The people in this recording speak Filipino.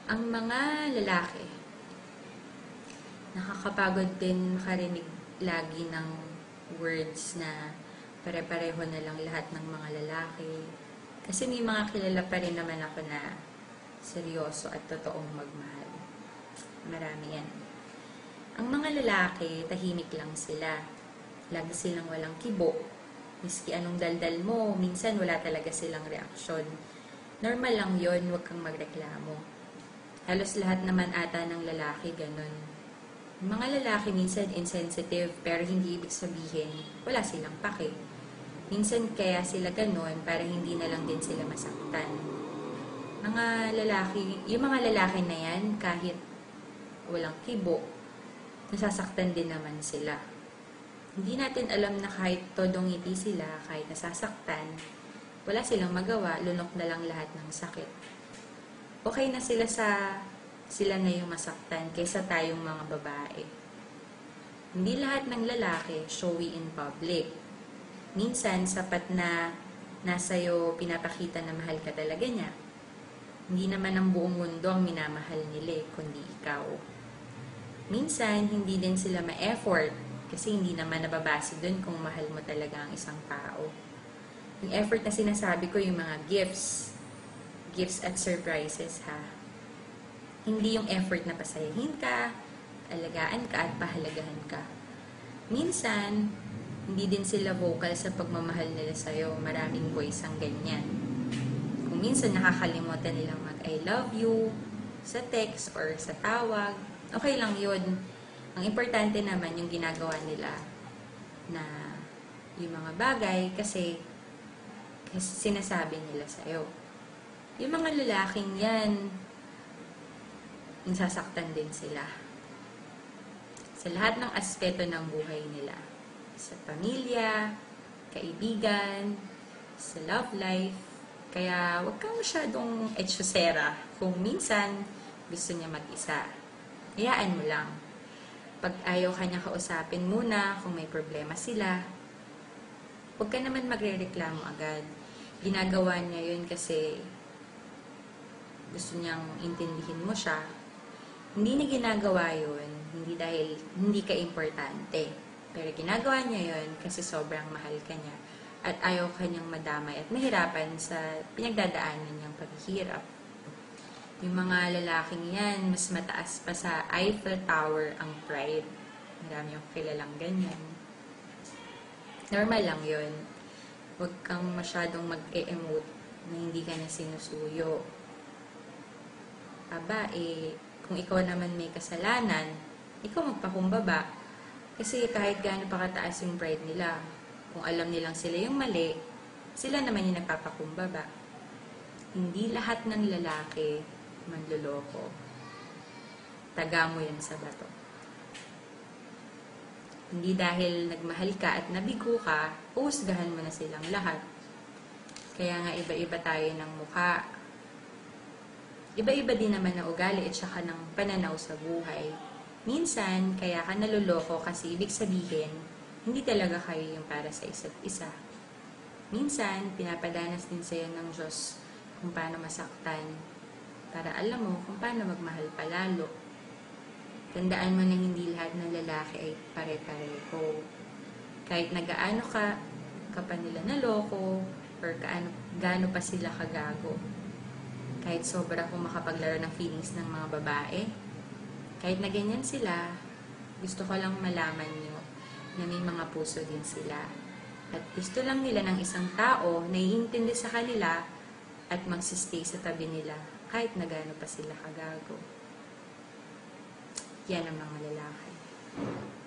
Ang mga lalaki, nakakapagod din makarinig lagi ng words na pare-pareho na lang lahat ng mga lalaki. Kasi may mga kilala pa rin naman ako na seryoso at totoong magmahal. Marami yan. Ang mga lalaki, tahimik lang sila. Lagi silang walang kibo. Miski anong daldal mo, minsan wala talaga silang reaksyon. Normal lang yon, huwag kang magreklamo. Halos lahat naman ata ng lalaki ganun. Mga lalaki minsan insensitive pero hindi ibig sabihin wala silang pake. Minsan kaya sila ganun para hindi na lang din sila masaktan. Yung mga lalaki na yan kahit walang kibo, nasasaktan din naman sila. Hindi natin alam na kahit todong ngiti sila, kahit nasasaktan, wala silang magawa, lunok na lang lahat ng sakit. Okay na sila na yung masaktan kaysa tayong mga babae. Hindi lahat ng lalaki showy in public. Minsan, sapat na nasa'yo pinapakita na mahal ka talaga niya. Hindi naman ang buong mundo ang minamahal nila, kundi ikaw. Minsan, hindi din sila ma-effort kasi hindi naman nababase dun kung mahal mo talaga ang isang tao. Yung effort na sinasabi ko, yung mga gifts at surprises ha. Hindi yung effort na pasayahin ka, alagaan ka at pahalagahan ka. Minsan, hindi din sila vocal sa pagmamahal nila sa'yo. Maraming boys ang ganyan. Kung minsan nakakalimutan nilang mag-I love you sa text or sa tawag, okay lang yun. Ang importante naman yung ginagawa nila na yung mga bagay kasi sinasabi nila sa'yo. Yung mga lalaking yan, nasasaktan din sila. Sa lahat ng aspeto ng buhay nila. Sa pamilya, kaibigan, sa love life. Kaya huwag kang masyadong etsyosera kung minsan gusto niya mag-isa. Hayaan mo lang. Pag ayaw ka niya kausapin muna kung may problema sila, huwag ka naman magre-reklamo agad. Ginagawa niya yun kasi gusto niyang intindihin mo siya. Hindi niya ginagawa yun, hindi dahil hindi ka importante. Pero ginagawa niya yun kasi sobrang mahal ka niya at ayaw ka niyang madamay at mahirapan sa pinagdadaanan niyang paghihirap. Yung mga lalaking yan, mas mataas pa sa Eiffel Tower ang pride. Marami yung kilalang ganyan. Normal lang yun. Huwag kang masyadong mag-e-emote na hindi ka na sinusuyo. Aba, kung ikaw naman may kasalanan, ikaw magpakumbaba. Kasi kahit gaano pa kataas yung pride nila, kung alam nilang sila yung mali, sila naman yung nagpapakumbaba. Hindi lahat ng lalaki manloloko. Taga mo yan sa bato. Hindi dahil nagmahal ka at nabigo ka, uhusgahan mo na silang lahat. Kaya nga iba-iba tayo ng mukha. Iba-iba din naman na ugali at saka ng pananaw sa buhay. Minsan, kaya ka naluloko kasi ibig sabihin, hindi talaga kayo yung para sa isa't isa. Minsan, pinapadanas din sa'yo ng Diyos kung paano masaktan, para alam mo kung paano magmahal palalo. Tandaan mo na hindi lahat ng lalaki ay pare-pareho. Kahit nagaano ka pa nila naloko, or gaano pa sila kagago. Kahit sobra kung makapaglaro ng feelings ng mga babae, kahit na ganyan sila, gusto ko lang malaman nyo na may mga puso din sila. At gusto lang nila ng isang tao na iintindi sa kanila at magsistay sa tabi nila kahit na gaano pa sila kagago. Yan ang mga lalaki.